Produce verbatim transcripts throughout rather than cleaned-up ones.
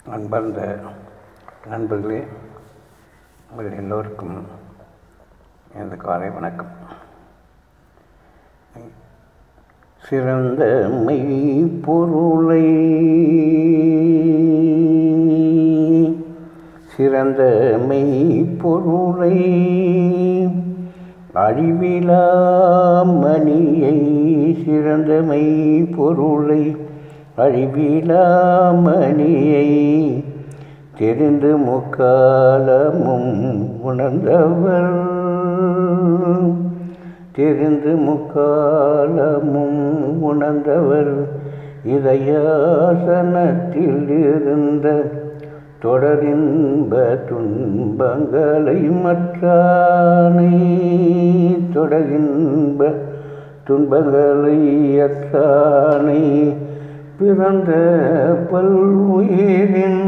அன்பார்ந்த நண்பர்களே, உங்கள் எல்லோருக்கும் எனது காலை வணக்கம். சிறந்த மெய்ப்பொருளை சிறந்த மெய்ப்பொருளை அழிவிலா மணியை சிறந்த மெய்ப்பொருளை அழிவிலா மணியை தெரிந்து முக்காலமும் உணர்ந்தவர் தெரிந்து முக்காலமும் உணர்ந்தவர் இதயாசனத்தில் இருந்த தொடரின்ப துன்பங்களை மற்றானை தொடரின்ப துன்பங்களை அற்றானை பிறந்த பல்லுயிரின்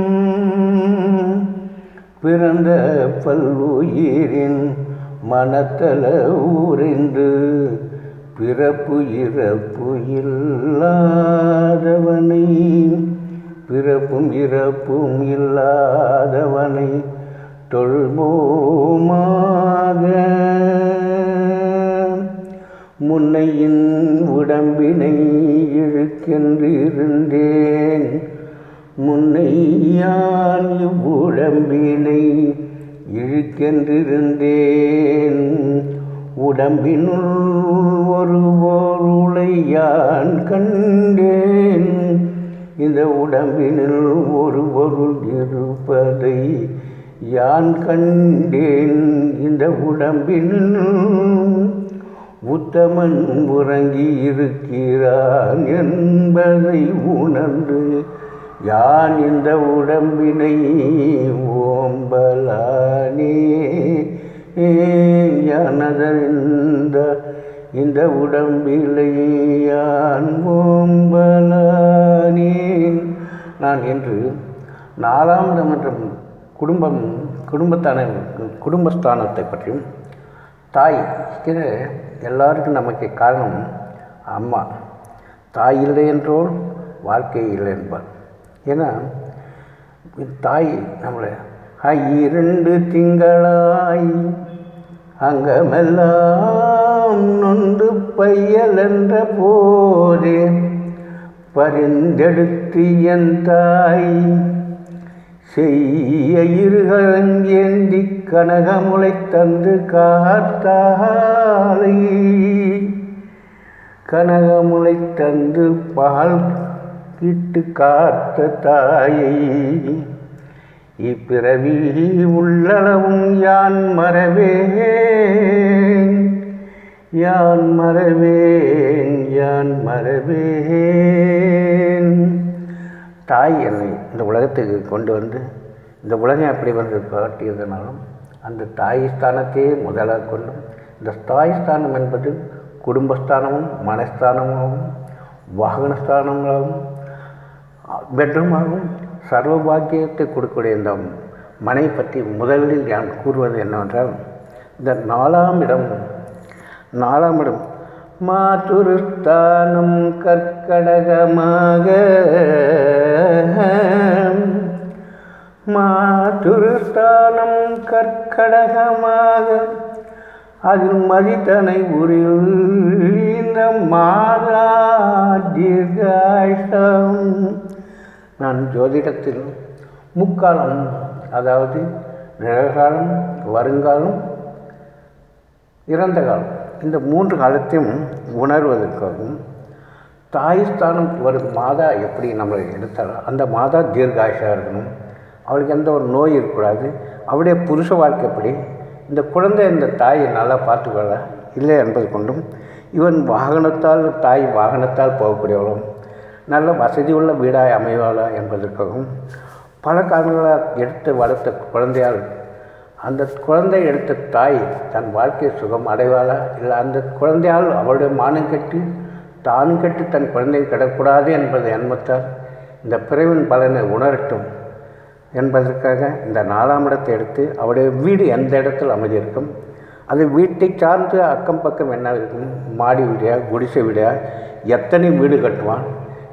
பிறந்த பல்லுயிரின் மனத்தல ஊரிந்து பிறப்பு இறப்பு இல்லாதவனை பிறப்பும் இறப்பும் இல்லாதவனை தொழுவோமாக. முன்னையின் உடம்பினை இழுக்கென்றிருந்தேன் முன்னை யான் இவ்வுடம்பினை இழுக்கென்றிருந்தேன் உடம்பினுள் ஒரு பொருளை யான் கண்டேன் இந்த உடம்பினுள் ஒரு பொருள் இருப்பதை யான் கண்டேன் இந்த உடம்பினுள் உத்தமன் உறங்கி இருக்கிறான் என்பதை உணர்ந்து யான் இந்த உடம்பினை ஓம்பலானே யானதறிந்த இந்த உடம்பிலை யான் ஓம்பலானேன். நான் என்று நாலாம் இடம் என்ற குடும்பம் குடும்பத்தான குடும்பஸ்தானத்தை பற்றியும் தாய் எல்லாருக்கும் நமக்கு காரணம் அம்மா. தாய் இல்லை என்றோல் வாழ்க்கை இல்லை என்பார். ஏன்னா தாய் நம்மளை இரண்டு திங்களாய் அங்கமெல்லாம் நொந்து பையல் என்ற போதே பரிந்தெடுத்து என் தாய் செய்ய இருகலங்கேந்தி கனகமுளை தந்து காத்தாலை கனகமுளை தந்து பால் கிட்டு காத்த தாயை இப்பிறவி உள்ளளவும் யான் மறவேன் யான் மறவேன் யான் மறவேன். தாய் என்னை இந்த உலகத்துக்கு கொண்டு வந்து இந்த உலகம் எப்படி வந்து காட்டியதனாலும் அந்த தாய் ஸ்தானத்தையே முதலாக கொண்டும் இந்த தாய் ஸ்தானம் என்பது குடும்பஸ்தானமும் மனஸ்தானமாகவும் வாகனஸ்தானமாகவும் பெட்ரூமாகவும் சர்வ பாக்கியத்தை கொடுக்கக்கூடிய இந்த மனை பற்றி முதலில் நான் கூறுவது என்னவென்றால் இந்த நாலாம் இடம் நாலாம் இடம் மாதுருஸ்தானம் கற்கடகமாக மாதுருஸ்தானம் கற்கடகமாக அதில் மதித்தனை உரில் இந்த மாதா தீர்காயுஷம். நான் ஜோதிடத்தில் முக்காலம், அதாவது நிகழ்காலம், வருங்காலம், இறந்த காலம், இந்த மூன்று காலத்தையும் உணர்வதற்காகவும் தாய் ஸ்தானம் வரும் மாதா எப்படி நம்மளை எடுத்தாலும் அந்த மாதா தீர்காயுஷாக இருக்கணும், அவளுக்கு எந்த ஒரு நோய் இருக்கக்கூடாது, அவளுடைய புருஷ வாழ்க்கை எப்படி, இந்த குழந்தை இந்த தாயை நல்லா பார்த்துக்கொள்ள இல்லை என்பது கொண்டும் இவன் வாகனத்தால் தாய் வாகனத்தால் போகக்கூடியவளும் நல்ல வசதி உள்ள வீடாய் அமைவாளா என்பதற்காகவும் பல காரணங்களால் எடுத்து வளர்த்த குழந்தையால் அந்த குழந்தை எடுத்த தாய் தன் வாழ்க்கை சுகம் அடைவாளா, இல்லை அந்த குழந்தையால் அவளுடைய மானம் கட்டி தானும் கட்டி தன் குழந்தையை கிடக்கூடாது என்பது எண்ணத்தால் இந்த பிறவின் பலனை உணரட்டும் என்பதற்காக இந்த நாலாம் இடத்தை எடுத்து அவருடைய வீடு எந்த இடத்தில் அமைதியிருக்கும், அது வீட்டை சார்ந்து அக்கம் பக்கம் என்ன இருக்கும், மாடி வீடையா குடிசை வீடையா எத்தனை வீடு கட்டுவான்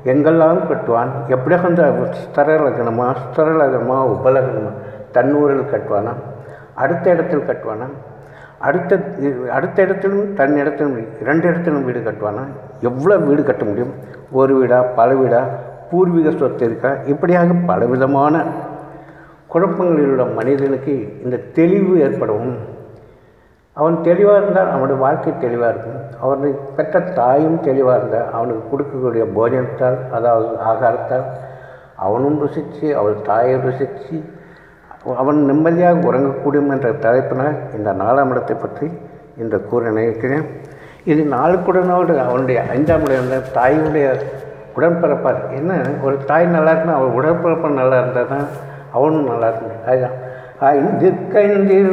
எங்கெல்லாம் கட்டுவான், எப்படியாக அந்த ஸ்தர லக்னமா ஸ்தர லக்னமா உபலக்னமா தன்னூரில் கட்டுவானா, அடுத்த இடத்தில் கட்டுவானா, அடுத்த அடுத்த இடத்திலும் தன் இடத்திலும் இரண்டு இடத்திலும் வீடு கட்டுவானா, எவ்வளோ வீடு கட்ட முடியும், ஒரு வீடா பல வீடா, பூர்வீக சொத்து இருக்கா, இப்படியாக பலவிதமான குழப்பங்களில் உள்ள மனிதனுக்கு இந்த தெளிவு ஏற்படும். அவன் தெளிவாக இருந்தால் அவனுடைய வாழ்க்கை தெளிவாக இருக்கும். அவனை பெற்ற தாயும் தெளிவாக இருந்தால் அவனுக்கு கொடுக்கக்கூடிய போஜனத்தால், அதாவது ஆகாரத்தால் அவனும் ருசித்து அவள் தாயை ருசித்து அவன் நிம்மதியாக உறங்கக்கூடும் என்ற தலைப்பினால் இந்த நாலாம் இடத்தை பற்றி இந்த கூற நினைக்கிறேன். இது நாளுக்குடனோடு அவனுடைய ஐந்தாம் இடம் தாயுடைய உடன்பிறப்பார். என்ன, ஒரு தாய் நல்லா இருக்குன்னா அவள் உடன்பிறப்பாக நல்லா இருந்தால் தான் அவனும் நல்லா இருக்கும். அதுதான் ஐந்து கைந்தில்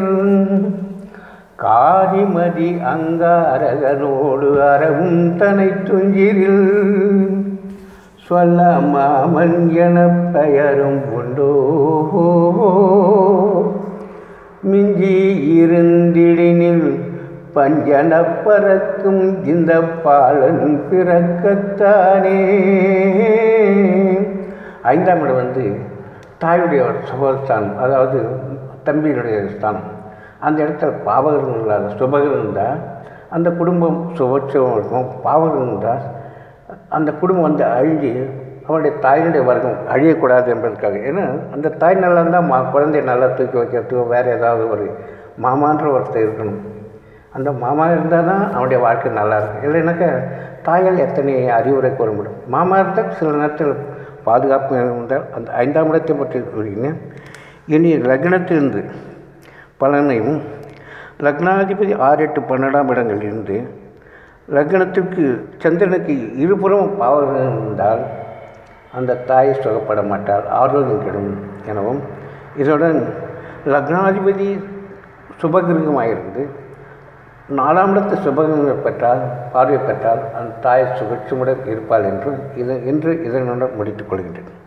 காரிமதி அங்காரகனோடு அறவும் தனை துஞ்சிரில் சொல்ல மாமன் என பெயரும் உண்டோ மிஞ்சி இருந்திடினில் பஞ்சன பறக்கும் இந்த பாலன் பிறக்கத்தானே. ஐந்தாம் இடம் வந்து தாயுடைய சுபஸ்தானம், அதாவது தம்பியினுடைய ஸ்தானம். அந்த இடத்துல பாவகர்கள் இல்லாத சுபகர்கள் இருந்தால் அந்த குடும்பம் சுபட்சம் இருக்கும். பாவகர்கள் இருந்தால் அந்த குடும்பம் வந்து அழிஞ்சு அவனுடைய தாயினுடைய வர்க்கம் அழியக்கூடாது என்பதற்காக. ஏன்னா அந்த தாய் நல்லா இருந்தால் மா குழந்தைய நல்லா தூக்கி வைக்கிறதுக்கோ வேறு ஏதாவது ஒரு மாமான்ற ஒருத்தர் இருக்கணும். அந்த மாமா இருந்தால் தான் அவனுடைய வாழ்க்கை நல்லா இருக்கும். இல்லைனாக்கா தாயால் எத்தனை அறிவுரை கூற முடியும். மாமா இருந்தால் சில நேரத்தில் பாதுகாப்பு இருந்தால் அந்த ஐந்தாம் இடத்தை பற்றி கூறுகிறேன். இனி லக்னத்திலிருந்து பலனையும் லக்னாதிபதி ஆறு எட்டு பன்னெண்டாம் இடங்களிலிருந்து லக்னத்திற்கு சந்திரனுக்கு இருபுறம் பாவம் இருந்தால் அந்த தாய் சுகப்பட மாட்டால் ஆரோக்கியம் கெடும் எனவும், இதனுடன் லக்னாதிபதி சுபகிரகமாயிருந்து நாலாம் இடத்து சுபகிரகங்கள் பெற்றால் பார்வை பெற்றால் அந்த தாய் சுகட்சமுடன் இருப்பாள் என்று இது இன்று இதனுடன் முடித்துக் கொள்கின்றேன்.